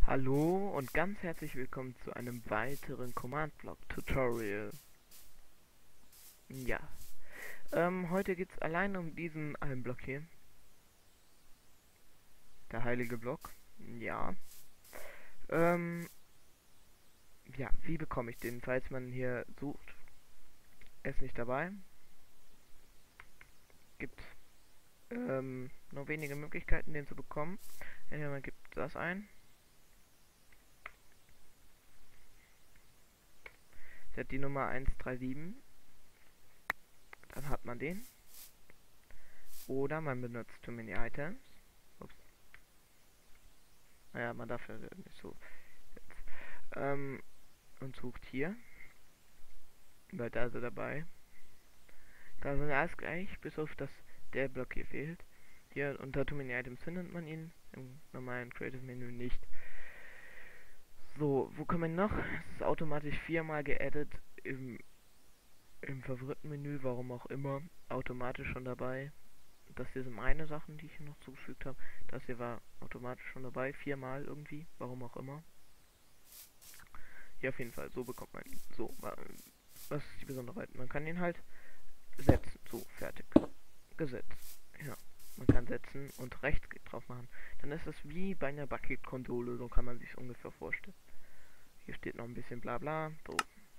Hallo und ganz herzlich willkommen zu einem weiteren Command-Block-Tutorial. Ja, heute geht es allein um diesen einen Block hier. Der heilige Block. Ja. Ähm, ja, wie bekomme ich den, falls man hier sucht? Er ist nicht dabei. Gibt nur wenige Möglichkeiten, den zu bekommen. Entweder man gibt das ein. Der hat die Nummer 137. Dann hat man den. Oder man benutzt Too Many Items. Ups. Naja, man darf ja nicht so. Jetzt. Und sucht hier. Weil da ist er dabei. Da sind alles gleich, bis auf dass der Block hier fehlt. Hier unter Too Many Items findet man ihn, im normalen Creative Menü nicht. So, wo kann man noch? Es ist automatisch viermal geaddet im Favoritenmenü, warum auch immer, automatisch schon dabei. Das hier sind meine Sachen, die ich hier noch zugefügt habe. Das hier war automatisch schon dabei, viermal irgendwie, warum auch immer. Hier auf jeden Fall, so bekommt man ihn. So, was ist die Besonderheit? Man kann ihn halt setzen, so, fertig. Gesetzt. Ja, man kann setzen und Rechtsklick drauf machen. Dann ist es wie bei einer Bucket-Konsole, so kann man sich ungefähr vorstellen. Hier steht noch ein bisschen bla bla. So.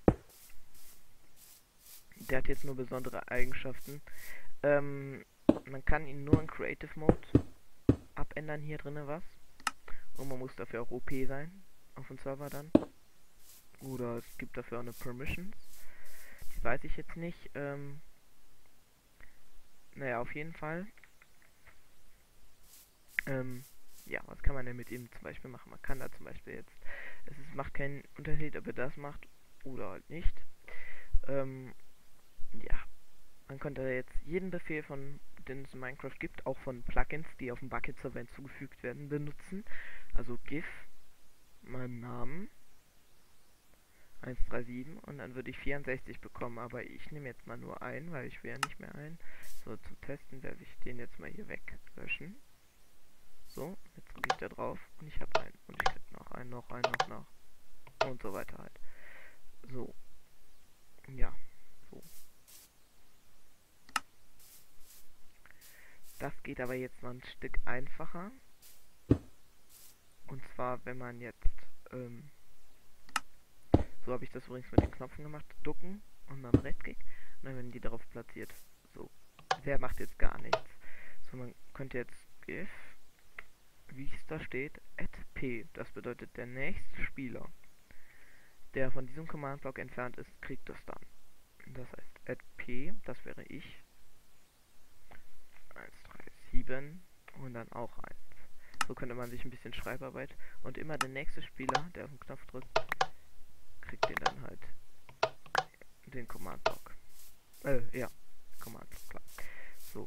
Der hat jetzt nur besondere Eigenschaften. Man kann ihn nur in Creative Mode abändern, hier drinnen was. Und man muss dafür auch OP sein, auf dem Server dann. Oder es gibt dafür auch eine Permissions. Die weiß ich jetzt nicht. Naja, auf jeden Fall. Ja, was kann man denn mit ihm zum Beispiel machen? Man kann da zum Beispiel jetzt, macht keinen Unterschied, ob er das macht oder halt nicht. Ja, man könnte jetzt jeden Befehl von, den es in Minecraft gibt, auch von Plugins, die auf dem Bucket-Server hinzugefügt werden, benutzen. Also GIF, meinem Namen, 137 und dann würde ich 64 bekommen, aber ich nehme jetzt mal nur ein, weil ich will ja nicht mehr ein. So, zum Testen werde ich den jetzt mal hier weglöschen. So, jetzt drücke ich da drauf und ich habe einen. Und ich krieg noch einen, noch und so weiter halt. So. Ja. So. Das geht aber jetzt noch ein Stück einfacher. Und zwar, wenn man jetzt, so habe ich das übrigens mit den Knöpfen gemacht, ducken und dann Rechtsklick und dann werden die darauf platziert. So. Der macht jetzt gar nichts. So, man könnte jetzt GIF, wie es da steht, @p. Das bedeutet, der nächste Spieler, der von diesem Command-Block entfernt ist, kriegt das dann. Das heißt, @p, das wäre ich. 137 und dann auch 1. So könnte man sich ein bisschen Schreibarbeit und immer der nächste Spieler, der auf den Knopf drückt, kriegt den dann halt den Command-Block. Ja, Command-Block, klar. So.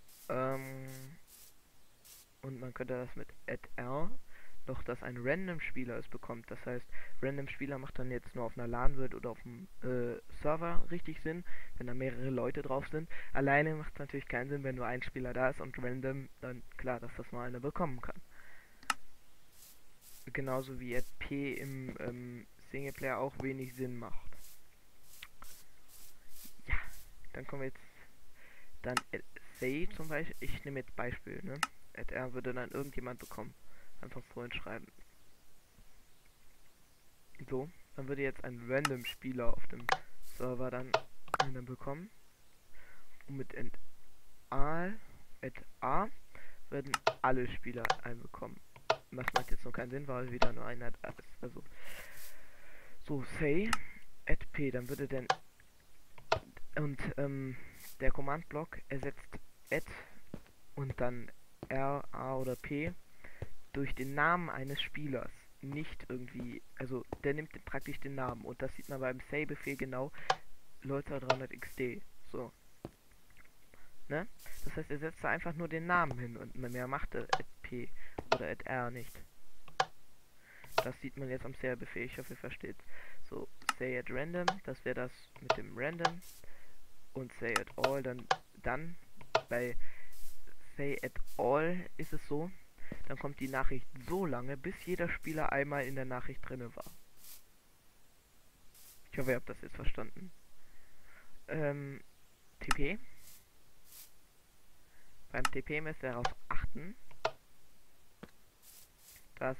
Und man könnte das mit @r noch, dass ein Random-Spieler es bekommt. Das heißt, Random-Spieler macht dann jetzt nur auf einer LAN-Welt oder auf dem Server richtig Sinn, wenn da mehrere Leute drauf sind. Alleine macht es natürlich keinen Sinn, wenn nur ein Spieler da ist und random, dann klar, dass das nur einer bekommen kann. Genauso wie @p im Singleplayer auch wenig Sinn macht. Ja, dann kommen wir jetzt dann say zum Beispiel, ich nehme jetzt Beispiel, ne? @r würde dann irgendjemand bekommen. Einfach so hinschreiben. So, dann würde jetzt ein random Spieler auf dem Server dann einen bekommen. Und mit @a würden alle Spieler einen bekommen. Das macht jetzt noch keinen Sinn, weil wieder nur einer da ist. Also, so, say @p, dann würde denn und der Command-Block ersetzt und dann r, a oder p durch den Namen eines Spielers. Nicht irgendwie, also der nimmt praktisch den Namen und das sieht man beim Say-Befehl genau, Leute 300xd. So. Ne? Das heißt, er setzt da einfach nur den Namen hin und mehr macht er @p oder @r nicht. Das sieht man jetzt am Say-Befehl, ich hoffe ihr versteht. So, say @random, das wäre das mit dem random und say @all, dann bei say @all ist es so, dann kommt die Nachricht so lange, bis jeder Spieler einmal in der Nachricht drinne war. Ich hoffe, ihr habt das jetzt verstanden. TP. Beim TP müsst ihr darauf achten, dass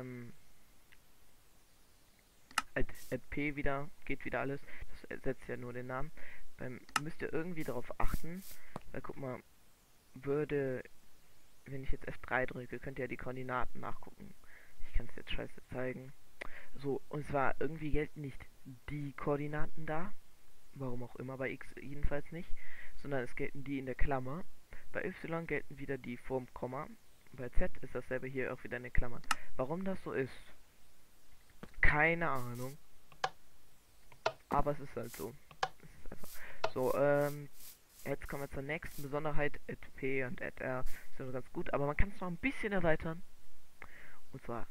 at P wieder geht wieder alles. Das ersetzt ja nur den Namen. Müsst ihr irgendwie darauf achten, weil guck mal, wenn ich jetzt F3 drücke, könnt ihr ja die Koordinaten nachgucken. Ich kann es jetzt scheiße zeigen. So, und zwar irgendwie gelten nicht die Koordinaten da, warum auch immer, bei X jedenfalls nicht, sondern es gelten die in der Klammer. Bei Y gelten wieder die vorm Komma. Bei Z ist dasselbe hier auch wieder eine Klammer. Warum das so ist, keine Ahnung. Aber es ist halt so. Es ist einfach so. Jetzt kommen wir zur nächsten Besonderheit. @p und @r sind ganz gut, aber man kann es noch ein bisschen erweitern. Und zwar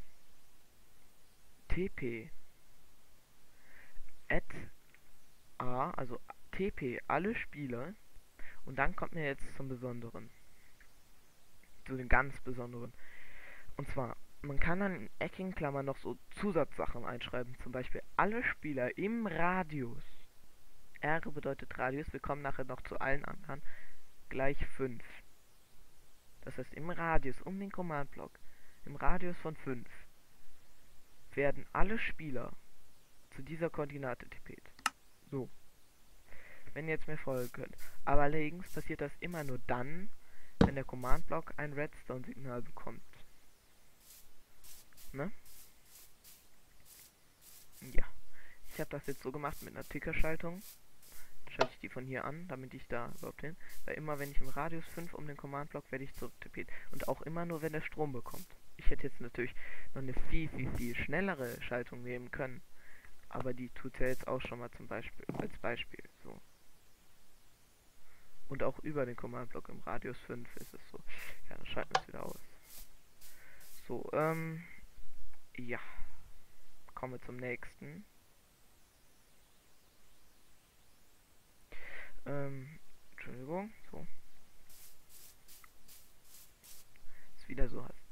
TP @a, also TP alle Spieler. Und dann kommt mir jetzt zum Besonderen. Zu den ganz Besonderen. Und zwar, man kann dann in eckigen Klammern noch so Zusatzsachen einschreiben. Zum Beispiel alle Spieler im Radius. R bedeutet Radius. Wir kommen nachher noch zu allen anderen. Gleich 5. Das heißt, im Radius um den Command-Block, im Radius von 5, werden alle Spieler zu dieser Koordinate tippet. So. Wenn ihr jetzt mir folgen könnt. Aber allerdings passiert das immer nur dann, wenn der Command-Block ein Redstone-Signal bekommt. Ne? Ja. Ich habe das jetzt so gemacht mit einer Tickerschaltung. Schalte ich die von hier an, damit ich da überhaupt hin. Weil immer wenn ich im Radius 5 um den Command-Block werde ich zurücktippet. Und auch immer nur, wenn der Strom bekommt. Ich hätte jetzt natürlich noch eine viel schnellere Schaltung nehmen können. Aber die tut ja jetzt auch schon mal zum Beispiel, als Beispiel. So. Und auch über den Command-Block im Radius 5 ist es so. Ja, dann schalten wir es wieder aus. So, ja. Kommen wir zum nächsten. Entschuldigung, so. Ist wieder so heiß.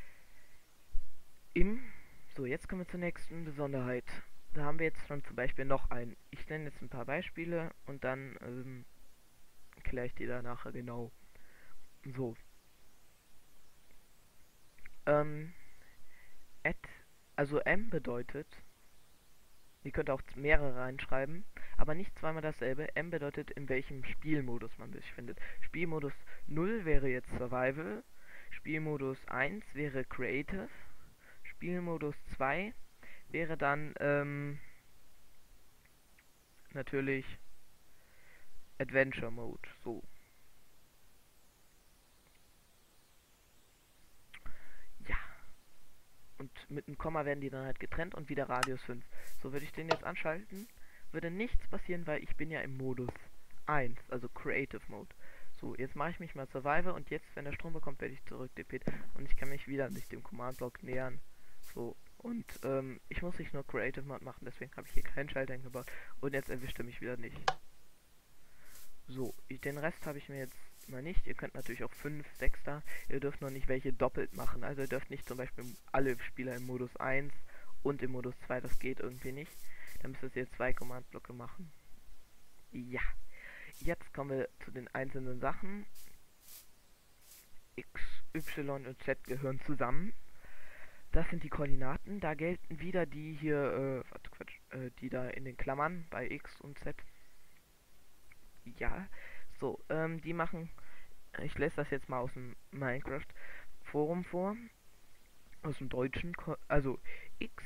So, jetzt kommen wir zur nächsten Besonderheit. Da haben wir jetzt schon zum Beispiel noch einen. Ich nenne jetzt ein paar Beispiele und dann erkläre ich dir da nachher genau. So. Also M bedeutet, ihr könnt auch mehrere reinschreiben, aber nicht zweimal dasselbe. M bedeutet, in welchem Spielmodus man sich findet. Spielmodus 0 wäre jetzt Survival, Spielmodus 1 wäre Creative, Spielmodus 2 wäre dann natürlich Adventure Mode. So. Ja. Und mit einem Komma werden die dann halt getrennt und wieder Radius 5. So, würde ich den jetzt anschalten, würde nichts passieren, weil ich bin ja im Modus 1, also Creative Mode. So, jetzt mache ich mich mal Survival und jetzt, wenn der Strom bekommt, werde ich zurück DP und ich kann mich wieder nicht dem Command-Block nähern. So, und ich muss nicht nur Creative Mode machen, deswegen habe ich hier keinen Schalter eingebaut und jetzt erwischt er mich wieder nicht. So, den Rest habe ich mir jetzt mal nicht. Ihr könnt natürlich auch 5, 6 da. Ihr dürft noch nicht welche doppelt machen. Also ihr dürft nicht zum Beispiel alle Spieler im Modus 1 und im Modus 2. Das geht irgendwie nicht. Dann müsst ihr 2 Command-Blöcke machen. Ja. Jetzt kommen wir zu den einzelnen Sachen. X, Y und Z gehören zusammen. Das sind die Koordinaten. Da gelten wieder die hier, die da in den Klammern bei X und Z. Ja, so, die machen, ich lese das jetzt mal aus dem Minecraft Forum vor, aus dem Deutschen, also X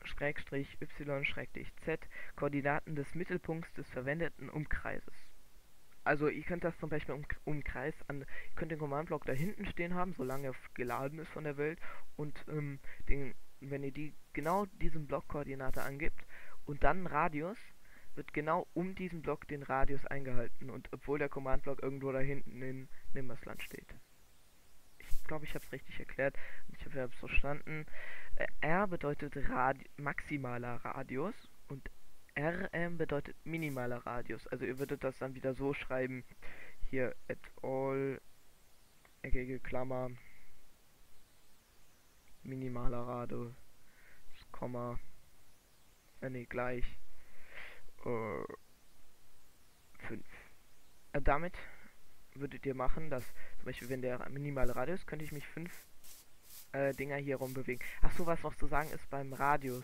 Y/Z, Koordinaten des Mittelpunkts des verwendeten Umkreises. Also ihr könnt das zum Beispiel Umkreis an, ihr könnt den Command-Block da hinten stehen haben, solange er geladen ist von der Welt und wenn ihr genau diesen Block-Koordinate angibt und dann Radius, wird genau um diesen Block den Radius eingehalten und obwohl der Command-Block irgendwo da hinten in Nimmersland steht. Ich glaube, ich habe es richtig erklärt. Ich hoffe, ihr habt es verstanden. R bedeutet maximaler Radius und RM bedeutet minimaler Radius. Also ihr würdet das dann wieder so schreiben. Hier at all, eckige Klammer, minimaler Radius, Komma, nee, gleich 5. Damit würdet ihr machen, dass zum Beispiel, wenn der minimale Radius, könnte ich mich 5 Dinger hier rum bewegen. Ach so, was noch zu sagen ist beim Radius.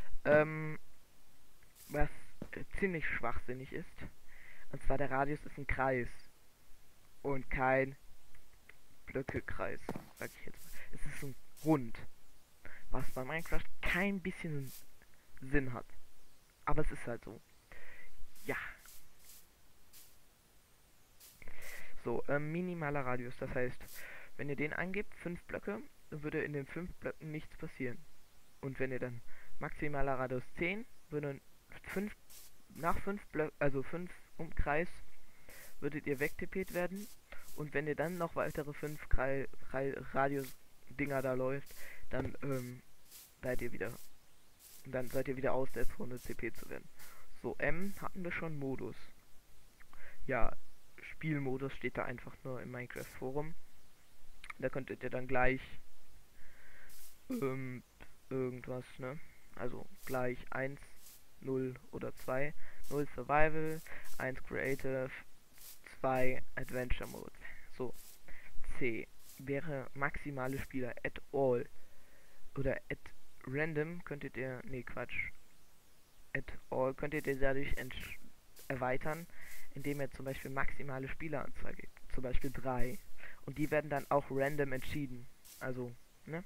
Was ziemlich schwachsinnig ist. Und zwar der Radius ist ein Kreis. Und kein Blöckekreis, sag ich jetzt mal. Es ist ein Rund. Was bei Minecraft kein bisschen Sinn hat. Aber es ist halt so. Ja. So, minimaler Radius. Das heißt, wenn ihr den eingebt, 5 Blöcke, dann würde in den 5 Blöcken nichts passieren. Und wenn ihr dann maximaler Radius 10, würde 5 nach 5 Blöcken, also 5 Umkreis, würdet ihr wegtippet werden. Und wenn ihr dann noch weitere 5 Radius-Dinger da läuft, dann seid ihr wieder aus der Zone TP zu werden. So, hatten wir schon Modus. Ja, Spielmodus steht da einfach nur im Minecraft Forum. Da könntet ihr dann gleich irgendwas, ne? Also gleich 1, 0 oder 2. 0 Survival, 1 Creative, 2 Adventure Mode. So, C wäre maximale Spieler at all oder at random könntet ihr, nee Quatsch, at all könntet ihr dadurch erweitern, indem ihr zum Beispiel maximale Spieleranzahl gibt, zum Beispiel 3, und die werden dann auch random entschieden, also, ne?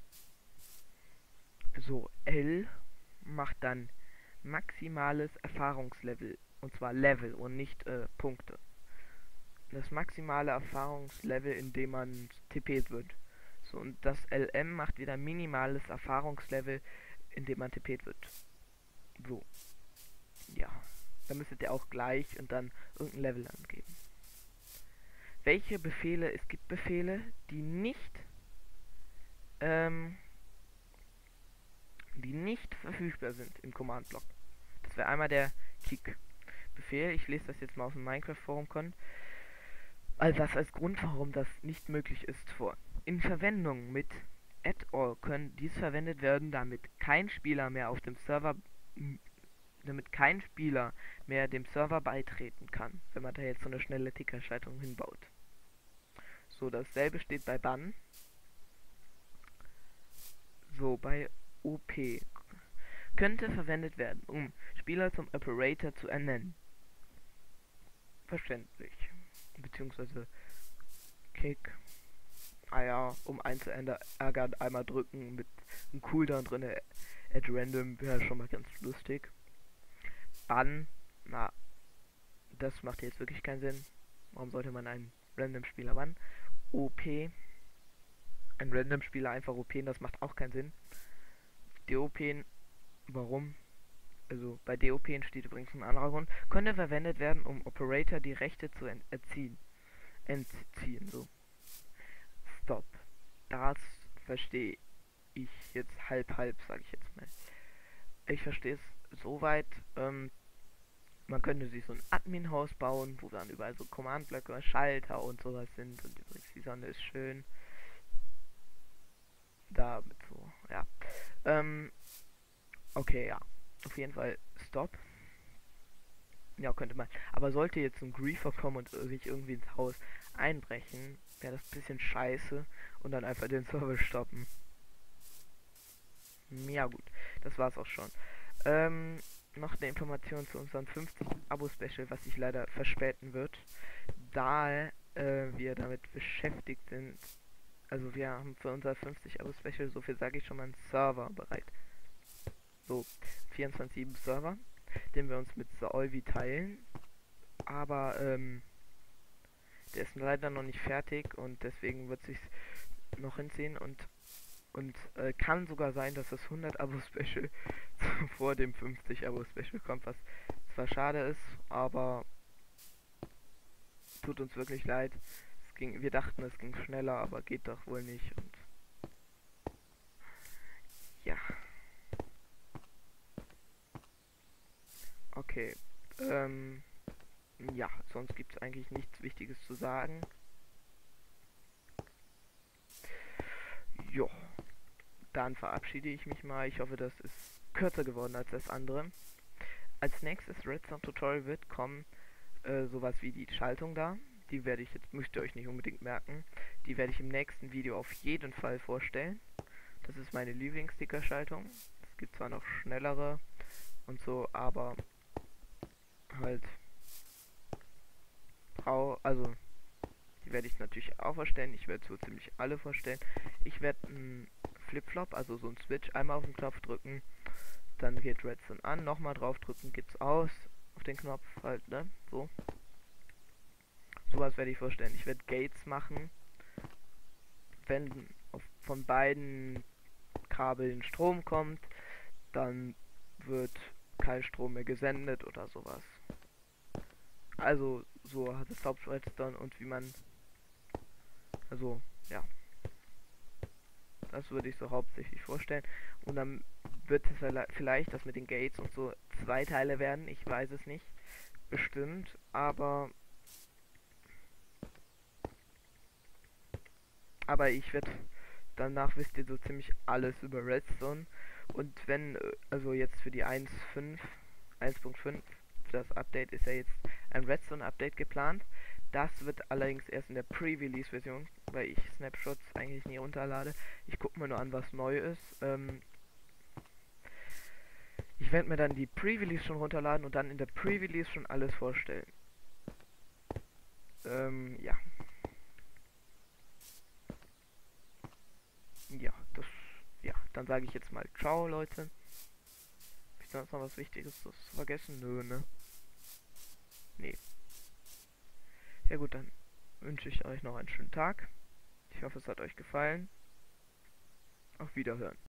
So, L macht dann maximales Erfahrungslevel, und zwar Level und nicht Punkte. Das maximale Erfahrungslevel, in dem man TP't wird. So, und das LM macht wieder minimales Erfahrungslevel, in dem man TP't wird. So. Ja. Da müsstet ihr auch gleich und dann irgendein Level angeben. Welche Befehle? Es gibt Befehle, die nicht verfügbar sind im Command-Block. Das wäre einmal der Kick-Befehl. Ich lese das jetzt mal aus dem Minecraft-Forum. Also das als Grund, warum das nicht möglich ist, vor. In Verwendung mit @all können dies verwendet werden, damit kein Spieler mehr dem Server beitreten kann, wenn man da jetzt so eine schnelle Tickerschaltung hinbaut. So, dasselbe steht bei Bann. So, bei OP könnte verwendet werden, um Spieler zum Operator zu ernennen. Verständlich. Beziehungsweise Kick. Ah ja, um einen zu ärgern, einmal drücken mit einem Cooldown drin, at random, wäre schon mal ganz lustig. Bann, na, das macht jetzt wirklich keinen Sinn. Warum sollte man einen random Spieler bannen? OP, ein random Spieler einfach OPen, das macht auch keinen Sinn. DOPen, warum? Also bei DOPen steht übrigens ein anderer Grund. Könnte verwendet werden, um Operator die Rechte zu entziehen, so. Stop. Das verstehe ich jetzt halb, sage ich jetzt mal. Ich verstehe es soweit. Man könnte sich so ein Admin-Haus bauen, wo dann überall so Command-Blöcke, Schalter und sowas sind. Und übrigens, die Sonne ist schön. Da mit so, ja. Okay, ja. Auf jeden Fall Stop. Ja, könnte man. Aber sollte jetzt ein Griefer kommen und sich irgendwie ins Haus einbrechen, wäre das ein bisschen scheiße und dann einfach den Server stoppen. Ja gut, das war's auch schon. Noch eine Information zu unserem 50 Abo-Special, was sich leider verspäten wird, da wir damit beschäftigt sind. Also wir haben für unser 50 Abo-Special, so viel sage ich schon mal, einen Server bereit. So, 24/7 Server, den wir uns mit Solvi teilen. Aber der ist leider noch nicht fertig und deswegen wird sich noch hinziehen und kann sogar sein, dass das 100 Abo-Special vor dem 50 Abo-Special kommt, was zwar schade ist, aber tut uns wirklich leid. Wir dachten, es ging schneller, aber geht doch wohl nicht. Und ja. Okay. Ja, sonst gibt es eigentlich nichts Wichtiges zu sagen. Jo. dann verabschiede ich mich mal. Ich hoffe, das ist kürzer geworden als das andere. Als nächstes Redstone Tutorial wird kommen, sowas wie die Schaltung da. Die werde ich jetzt, müsst ihr euch nicht unbedingt merken. Die werde ich im nächsten Video auf jeden Fall vorstellen. Das ist meine Lieblings-Sticker-Schaltung. Es gibt zwar noch schnellere und so, aber halt also die werde ich natürlich auch vorstellen. Ich werde so ziemlich alle vorstellen. Ich werde einen Flip-Flop, also so einen Switch, einmal auf den Knopf drücken, dann geht Redstone an, nochmal drauf drücken, geht's aus, auf den Knopf halt, ne, so. Sowas werde ich vorstellen. Ich werde Gates machen, wenn von beiden Kabeln Strom kommt, dann wird kein Strom mehr gesendet oder sowas. Also so hat es Hauptredstone und wie man, also ja, das würde ich so hauptsächlich vorstellen. Und dann wird es vielleicht das mit den Gates und so 2 Teile werden, ich weiß es nicht, bestimmt, aber ich werde danach wisst ihr so ziemlich alles über Redstone. Und wenn, also jetzt für die 1.5, für das Update ist ja jetzt ein Redstone-Update geplant. Das wird allerdings erst in der Pre-Release-Version, weil ich Snapshots eigentlich nie runterlade. Ich gucke mir nur an, was neu ist. Ich werde mir dann die Pre-Release schon runterladen und dann in der Pre-Release schon alles vorstellen. Ja. Ja, dann sage ich jetzt mal ciao, Leute. Hab ich sonst noch was Wichtiges vergessen? Nö, ne? Nee. Ja gut, dann wünsche ich euch noch einen schönen Tag. Ich hoffe, es hat euch gefallen. Auf Wiederhören.